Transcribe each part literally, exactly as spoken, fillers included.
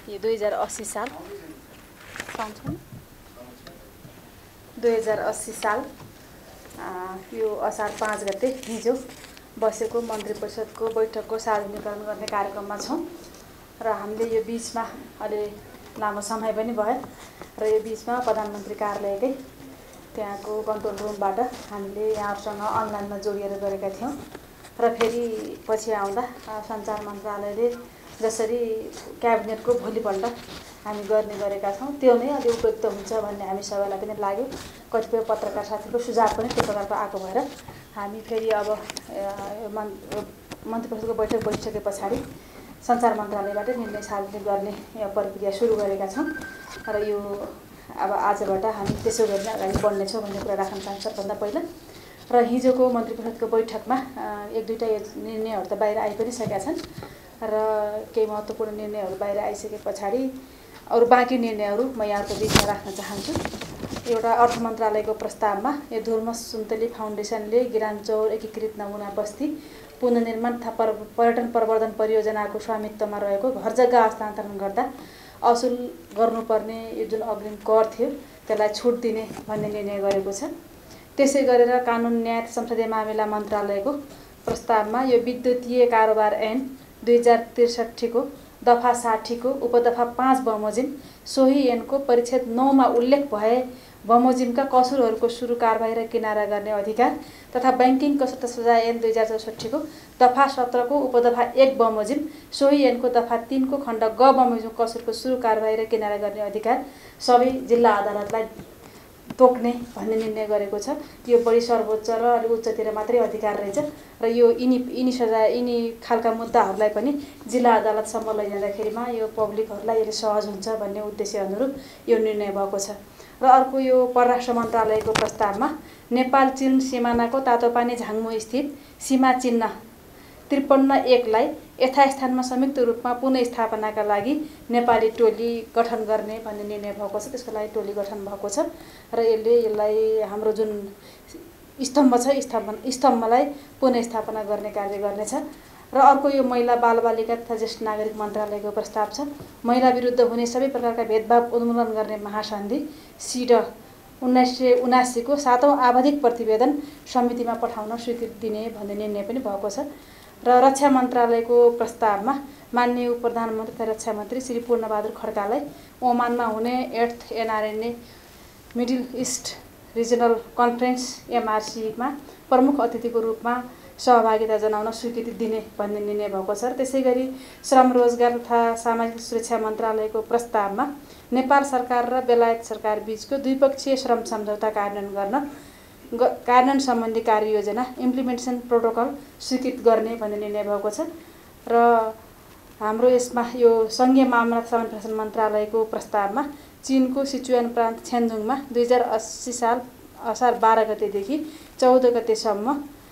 यो दुई हजार अस्सी साल दुई हजार अस्सी साल यो असार पाँच गते हिजो बसेको मन्त्री परिषदको बैठकको सार्वजनिकरण गर्ने कार्यक्रममा छौँ र हामीले यो बीचमा अलि लामो समय पनि भयो र यो बीचमा प्रधानमन्त्री कार्यालयकै त्यहाँको कन्ट्रोल रुमबाट हामीले यहाँहरुसँग अनलाइनमा जोडिएर गरेका थियौँ र फेरि पछि आउँदा सञ्चार मन्त्रालयले जसरी क्याबिनेटको भोलिपल्ट हामी गर्ने गरेका छौँ त्यो नै अलि उपयुक्त हुन्छ भन्ने हामी सबैलाई पनि लाग्यो। कतिपय पत्रकार साथीको सुझाव पनि त्यो प्रकारको आएको भएर हामी फेरि अब मन्त्री परिषदको बैठक बसिसके पछाडि सञ्चार मन्त्रालयबाट निर्णय सार्वजनिक गर्ने प्रक्रिया सुरु गरेका छौँ र यो अब आजबाट हामी त्यसो गर्ने अगाडि बढ्नेछौँ भन्ने कुरा राख्न चाहन्छु सबभन्दा पहिला। र हिजोको मन्त्री परिषदको बैठकमा एक दुईवटा निर्णयहरू त बाहिर आइ पनि सकेका छन् र केही महत्त्वपूर्ण निर्णयहरू बाहिर आइसके पछाडि अरू बाँकी निर्णयहरू म यहाँको बिचमा राख्न चाहन्छु। एउटा अर्थ मन्त्रालयको प्रस्तावमा यो धुर्मस सुन्तली फाउन्डेसनले गिरानचौर एकीकृत नमुना बस्ती पुनर्निर्माण तथा पर्यटन प्रवर्धन परियोजनाको स्वामित्वमा रहेको घर जग्गा हस्तान्तरण गर्दा असुल गर्नुपर्ने यो जुन अग्रिम कर थियो त्यसलाई छुट दिने भन्ने निर्णय गरेको छ। त्यसै गरेर कानुन न्याय संसदीय मामिला मन्त्रालयको प्रस्तावमा यो विद्युतीय कारोबार ऐन दुई हजार त्रिसठीको दफा साठीको उपदफा पाँच बमोजिम सोही ऐनको परिच्छेद नौमा उल्लेख भए बमोजिमका कसुरहरूको सुरु कारबाही र किनारा गर्ने अधिकार तथा बैंकिङ कसुर तथा सजाय ऐन दुई हजार चौसठीको दफा सत्रको उपदफा एक बमोजिम सोही ऐनको दफा तीनको खण्ड ग बमोजिम कसुरको सुरु कारबाही र किनारा गर्ने अधिकार सबै जिल्ला अदालतलाई तोक्ने भन्ने निर्णय गरेको छ। यो बढी सर्वोच्च र अलि उच्चतिर मात्रै अधिकार रहेछ र यो यिनी यिनी सजाय यिनी खालका मुद्दाहरूलाई पनि जिल्ला अदालतसम्म लैजाँदाखेरिमा यो पब्लिकहरूलाई यसले सहज हुन्छ भन्ने उद्देश्य अनुरूप यो निर्णय भएको छ। र अर्को यो परराष्ट्र मन्त्रालयको प्रस्तावमा नेपाल चीन सिमानाको तातोपानी झाङमो स्थित सीमा चिन्ह त्रिपन्न एकलाई यथास्थानमा संयुक्त रूपमा पुनर्स्थापनाका लागि नेपाली टोली गठन गर्ने भन्ने निर्णय भएको छ। त्यसको लागि टोली गठन भएको छ र यसले यसलाई हाम्रो जुन स्तम्भ छ स्थापना स्तम्भलाई पुनर्स्थापना गर्ने कार्य गर्नेछ। र अर्को यो महिला बालबालिका तथा ज्येष्ठ नागरिक मन्त्रालयको प्रस्ताव छ। महिला विरुद्ध हुने सबै प्रकारका भेदभाव उन्मूलन गर्ने महासन्धि सिड उन्नाइस सय उनासीको सातौं आवधिक प्रतिवेदन समितिमा पठाउन स्वीकृति दिने भन्ने निर्णय पनि भएको छ। र रक्षा मन्त्रालयको प्रस्तावमा माननीय उप प्रधानमन्त्री तथा रक्षा मन्त्री श्री पूर्णबहादुर खड्कालाई ओमानमा हुने eighth NRNA Middle East regional conference एमआरसीमा प्रमुख अतिथिको रूपमा सहभागिता जनाउन स्वीकृति दिने भन्ने निर्णय भएको छ। त्यसैगरी श्रम रोजगार तथा सामाजिक सुरक्षा मन्त्रालयको प्रस्तावमा नेपाल सरकार र बेलायत सरकार बीचको द्विपक्षीय श्रम सम्झौता कार्यान्वयन गर्न कार्यान्वयन सम्बन्धी कार्ययोजना इम्प्लिमेन्टेसन प्रोटोकल स्वीकृत गर्ने भन्ने निर्णय भएको छ। र हाम्रो यसमा यो सङ्घीय मामला संरक्षण मन्त्रालयको प्रस्तावमा चीनको सिचुआन प्रान्त छ्यान्जुङमा दुई हजार अस्सी साल असार बाह्र गतेदेखि चौध गतेसम्म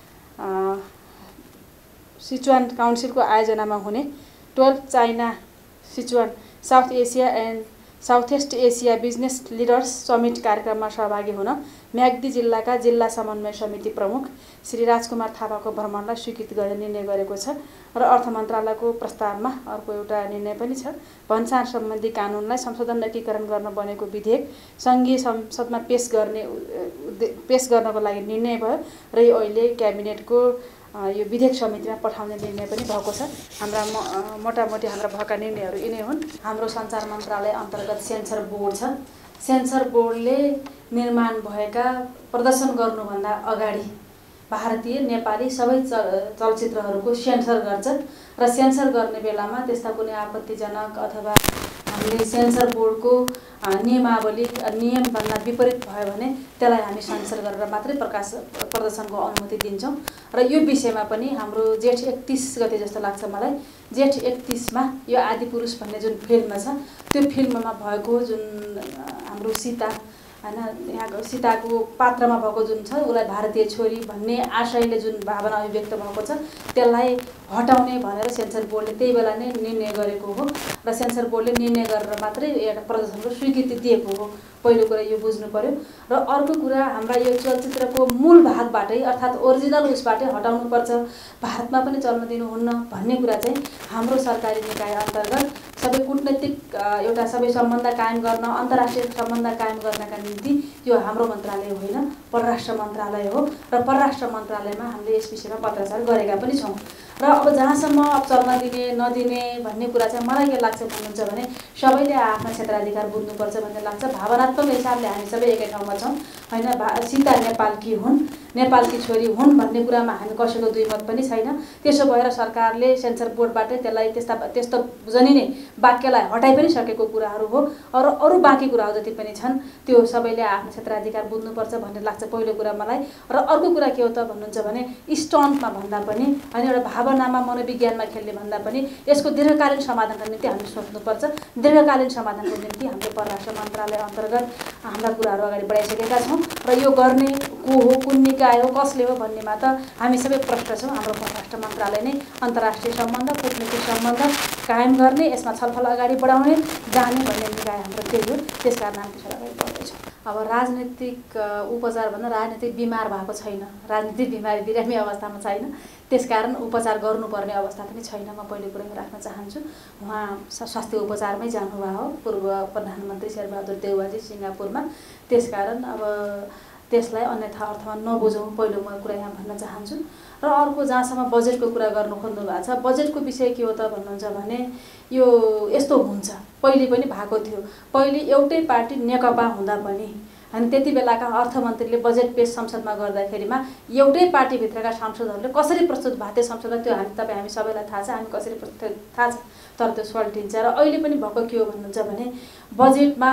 सिचुआन काउन्सिलको आयोजनामा हुने twelve China Sichuan South Asia and South East Asia business leaders summit कार्यक्रममा सहभागी हुन म्याग्दी जिल्लाका जिल्ला समन्वय समिति प्रमुख श्री राजकुमार थापाको भ्रमणलाई स्वीकृत गर्ने निर्णय गरेको छ। र अर्थ मन्त्रालयको प्रस्तावमा अर्को एउटा निर्णय पनि छ। भन्सार सम्बन्धी कानुनलाई संशोधन एकीकरण गर्न बनेको विधेयक सङ्घीय संसदमा पेश गर्ने पेश गर्नको लागि निर्णय भयो र यो अहिले क्याबिनेटको यो विधेयक समितिमा पठाउने निर्णय पनि भएको छ। हाम्रा मोटामोटी हाम्रा भएका निर्णयहरू यिनै हुन्। हाम्रो सञ्चार मन्त्रालय अन्तर्गत सेन्सर बोर्ड छ। सेन्सर बोर्डले निर्माण भएका प्रदर्शन गर्नुभन्दा अगाडि भारतीय नेपाली सबै चलचित्रहरूको सेन्सर गर्छ र सेन्सर गर्ने बेलामा त्यस्ता कुनै आपत्तिजनक अथवा हामीले सेन्सर बोर्डको नियमावली नियमभन्दा विपरीत भयो भने त्यसलाई हामी सेन्सर गरेर मात्रै प्रकाश प्रदर्शनको अनुमति दिन्छौँ। र यो विषयमा पनि हाम्रो जेठ एकतिस गते जस्तो लाग्छ मलाई जेठ एकतिसमा यो आदिपुरुष भन्ने जुन फिल्म छ त्यो फिल्ममा भएको जुन हाम्रो सीता हैन यहाँको सीताको पात्रमा भएको जुन छ उसलाई भारतीय छोरी भन्ने आशयले जुन भावना अभिव्यक्त भएको छ त्यसलाई हटाउने भनेर सेन्सर बोर्डले त्यही बेला नै निर्णय गरेको हो र सेन्सर बोर्डले निर्णय गरेर मात्रै एउटा प्रदर्शनको स्वीकृति दिएको हो। पहिलो कुरा यो बुझ्नु पर्यो। र अर्को कुरा हाम्रा यो चलचित्रको मूल भागबाटै अर्थात् ओरिजिनल उसबाटै हटाउनुपर्छ, भारतमा पनि चल्न दिनुहुन्न भन्ने कुरा चाहिँ हाम्रो सरकारी निकाय अन्तर्गत सबै कूटनैतिक एउटा सबै सम्बन्ध कायम गर्न, अन्तर्राष्ट्रिय सम्बन्ध कायम गर्नका निम्ति यो हाम्रो मन्त्रालय होइन, परराष्ट्र मन्त्रालय हो र परराष्ट्र मन्त्रालयमा हामीले यस विषयमा पत्राचार गरेका पनि छौँ। र अब जहाँसम्म अब चल्न दिने नदिने भन्ने कुरा चाहिँ मलाई के लाग्छ भन्नुहुन्छ भने सबैले आफ्नो क्षेत्राधिकार बुझ्नुपर्छ भन्ने लाग्छ। भावनात्मक हिसाबले हामी सबै एकै ठाउँमा छौँ होइन। भा सीता नेपालकी हुन्, नेपालकी छोरी हुन् भन्ने कुरामा हामी कसैको दुई मत पनि छैन। त्यसो भएर सरकारले सेन्सर बोर्डबाटै त्यसलाई त्यस्ता त्यस्तो जनिने वाक्यलाई हटाइ पनि सकेको कुराहरू हो। अरू अरू बाँकी कुराहरू जति पनि छन् त्यो सबैले आफ्नो क्षेत्राधिकार बुझ्नुपर्छ भन्ने लाग्छ पहिलो कुरा मलाई। र अर्को कुरा के हो त भन्नुहुन्छ भने स्टन्टमा भन्दा पनि होइन, एउटा भावनामा मनोविज्ञानमा खेल्ने भन्दा पनि यसको दीर्घकालीन समाधानका निम्ति हामी सोच्नुपर्छ। दीर्घकालीन समाधानको निम्ति हामीले परराष्ट्र मन्त्रालय अन्तर्गत हाम्रा कुराहरू अगाडि बढाइसकेका छौँ र यो गर्ने को हो, कुन निकाय हो, कसले हो भन्नेमा त हामी सबै प्रष्ट छौँ। हाम्रो परराष्ट्र मन्त्रालय नै अन्तर्राष्ट्रिय सम्बन्ध, कूटनीतिक सम्बन्ध कायम गर्ने, यसमा छलफल अगाडि बढाउने जाने भन्ने निकाय हाम्रो त्यही हो। त्यसकारण हामी त्यसरी अगाडि बढ्दैछौँ। अब राजनीतिक उपचार भन्दा राजनीतिक बिमार भएको छैन, राजनीतिक बिमारी बिरामी अवस्थामा छैन, त्यसकारण उपचार गर्नुपर्ने अवस्था पनि छैन। म पहिलो कुरा राख्न चाहन्छु। उहाँ स्वास्थ्य उपचारमै जानुभएको हो, पूर्व प्रधानमन्त्री शेरबहादुर देउवाजी सिङ्गापुरमा। त्यसकारण अब त्यसलाई अन्यथा अर्थमा नबुझौँ, पहिलो म कुरा यहाँ भन्न चाहन्छु। र अर्को जहाँसम्म बजेटको कुरा गर्नु खोज्नु भएको छ, बजेटको विषय के हो त भन्नुहुन्छ भने यो यस्तो हुन्छ, पहिले पनि भएको थियो। पहिले एउटै पार्टी नेकपा हुँदा पनि अनि त्यति बेलाका अर्थमन्त्रीले बजेट पेश संसदमा गर्दाखेरिमा एउटै पार्टीभित्रका सांसदहरूले कसरी प्रस्तुत भएको थियो संसदमा त्यो हामी तपाईँ हामी सबैलाई थाहा छ, हामी कसरी प्रस्तुत थाहा छ, तर त्यो सल्टिन्छ। र अहिले पनि भएको के हो भन्नुहुन्छ भने बजेटमा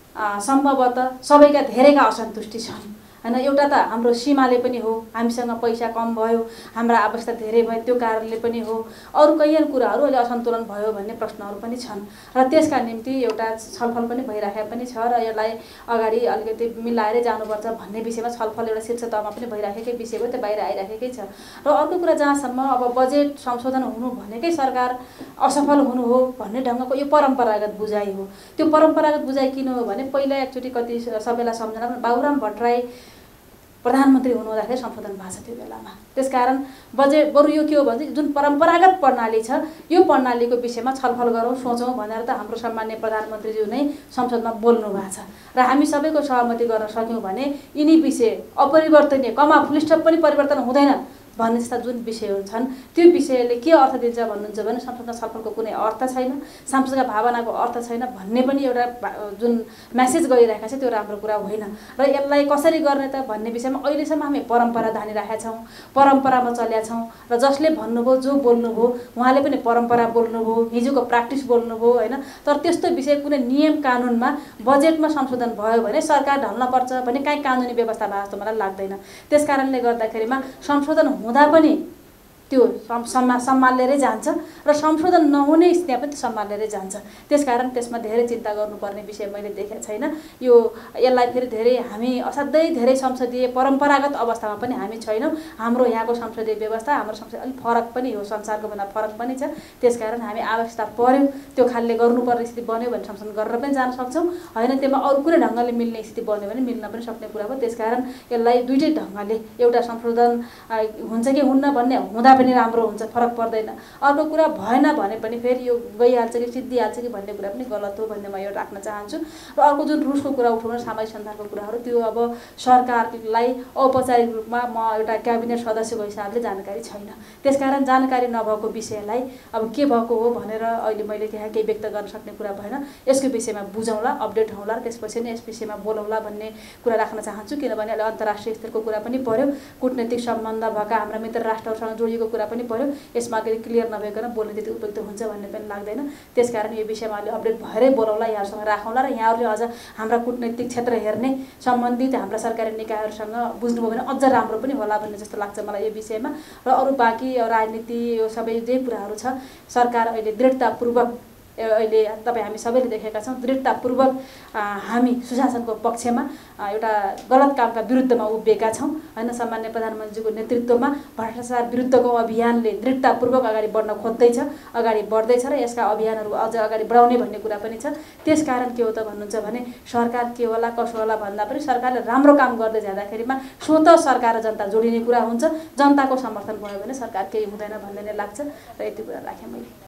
सम्भवतः सबैका धेरैका असन्तुष्टि छन् होइन। एउटा त हाम्रो सीमाले पनि हो, हामीसँग पैसा कम भयो, हाम्रा आवश्यकता धेरै भयो, त्यो कारणले पनि हो। अरू कैयन कुराहरू अहिले असन्तुलन भयो भन्ने प्रश्नहरू पनि छन् र त्यसका निम्ति एउटा छलफल पनि भइराखेको पनि छ र यसलाई अगाडि अलिकति मिलाएरै जानुपर्छ भन्ने विषयमा छलफल एउटा शीर्ष तहमा पनि भइराखेकै विषय हो, त्यो बाहिर आइराखेकै छ। र अर्को कुरा जहाँसम्म अब बजेट संशोधन हुनु भनेकै सरकार असफल हुनु हो भन्ने ढङ्गको यो परम्परागत बुझाइ हो। त्यो परम्परागत बुझाइ किन हो भने पहिला एकचोटि कति सबैलाई सम्झना बाबुराम भट्टराई प्रधानमन्त्री हुनुहुँदाखेरि संशोधन भएको छ त्यो बेलामा। त्यसकारण बजेट बरु यो के हो भने जुन परम्परागत प्रणाली छ यो प्रणालीको विषयमा छलफल गरौँ, सोचौँ भनेर त हाम्रो सम्माननीय प्रधानमन्त्रीज्यू नै संसदमा बोल्नु भएको छ र हामी सबैको सहमति गर्न सक्यौँ भने यिनी विषय अपरिवर्तनीय, कमा फुलस्टप पनि परिवर्तन हुँदैन भन्ने जस्ता जुन विषयहरू छन् त्यो विषयले के अर्थ दिन्छ भन्नुहुन्छ भने संसदमा छलफलको कुनै अर्थ छैन, सांसदका भावनाको अर्थ छैन भन्ने पनि एउटा जुन म्यासेज गरिरहेको छ त्यो राम्रो कुरा होइन। र यसलाई कसरी गर्ने त भन्ने विषयमा अहिलेसम्म हामी परम्परा धानिरहेका छौँ, परम्परामा चलेका छौँ र जसले भन्नुभयो जो बोल्नुभयो उहाँले पनि परम्परा बोल्नुभयो, हिजोको प्र्याक्टिस बोल्नुभयो होइन। तर त्यस्तो विषय कुनै नियम कानुनमा बजेटमा संशोधन भयो भने सरकार ढल्न पर्छ भने काहीँ कानुनी व्यवस्था भएको जस्तो मलाई लाग्दैन। त्यसकारणले गर्दाखेरिमा संशोधन हुँदा पनि त्यो सम्मा सम्हालेरै जान्छ र संशोधन नहुने स्थितिमा पनि सम्हालेरै जान्छ। त्यसकारण त्यसमा धेरै चिन्ता गर्नुपर्ने विषय मैले देखेको छैन। यो यसलाई फेरि धेरै हामी असाध्यै धेरै संसदीय परम्परागत अवस्थामा पनि हामी छैनौँ। हाम्रो यहाँको संसदीय व्यवस्था हाम्रो संसद अलिक फरक पनि हो, संसारको भन्दा फरक पनि छ। त्यसकारण हामी आवश्यकता पर्यो त्यो खालले गर्नुपर्ने स्थिति बन्यो भने संशोधन गरेर पनि जान सक्छौँ, होइन त्यसमा अरू कुनै ढङ्गले मिल्ने स्थिति बन्यो भने मिल्न पनि सक्ने कुरा हो। त्यसकारण यसलाई दुईटै ढङ्गले एउटा संशोधन हुन्छ कि हुन्न भन्ने हुँदा पनि राम्रो हुन्छ, फरक पर्दैन। अर्को कुरा भएन भने पनि फेरि यो गइहाल्छ कि सिद्धिहाल्छ कि भन्ने कुरा पनि गलत हो भन्ने म यो राख्न चाहन्छु। र अर्को जुन रुसको कुरा उठाउनु सामाजिक सञ्जालको कुराहरू त्यो अब सरकारलाई औपचारिक रूपमा म एउटा क्याबिनेट सदस्यको हिसाबले जानकारी छैन। त्यसकारण जानकारी नभएको विषयलाई अब के भएको हो भनेर अहिले मैले त्यहाँ केही व्यक्त गर्न सक्ने कुरा भएन। यसको विषयमा बुझौँला, अपडेट हौँला, त्यसपछि नै यस विषयमा बोलौँला भन्ने कुरा राख्न चाहन्छु। किनभने अहिले अन्तर्राष्ट्रिय स्तरको कुरा पनि पर्यो, कूटनीतिक सम्बन्ध भएका हाम्रा मित्र राष्ट्रहरूसँग जोडिएको कुरा पनि पर्यो। यसमा अलिकति क्लियर नभइकन बोल्ने त्यति उपयुक्त हुन्छ भन्ने पनि लाग्दैन। त्यसकारण यो विषयमा अलि अपडेट भएरै बोलाउँला, यहाँहरूसँग राखौँला र यहाँहरूले अझ हाम्रा कूटनीतिक क्षेत्र हेर्ने सम्बन्धित हाम्रा सरकारी निकायहरूसँग बुझ्नुभयो भने अझ राम्रो पनि होला भन्ने जस्तो लाग्छ मलाई यो विषयमा। र अरू बाँकी राजनीति यो सबै जे कुराहरू छ सरकार अहिले दृढतापूर्वक अहिले तपाईँ हामी सबैले देखेका छौँ दृढतापूर्वक हामी सुशासनको पक्षमा एउटा गलत कामका विरुद्धमा उभिएका छौँ होइन। सामान्य प्रधानमन्त्रीको नेतृत्वमा भ्रष्टाचार विरुद्धको अभियानले दृढतापूर्वक अगाडि बढ्न खोज्दैछ, अगाडि बढ्दैछ र यसका अभियानहरू अझ अगाडि बढाउने भन्ने कुरा पनि छ। त्यसकारण के हो त भन्नुहुन्छ भने सरकार के होला कसो होला भन्दा पनि सरकारले राम्रो काम गर्दै जाँदाखेरिमा स्वत सरकार र जनता जोडिने कुरा हुन्छ। जनताको समर्थन भयो भने सरकार केही हुँदैन भन्ने नै लाग्छ र यति कुरा राखेँ मैले।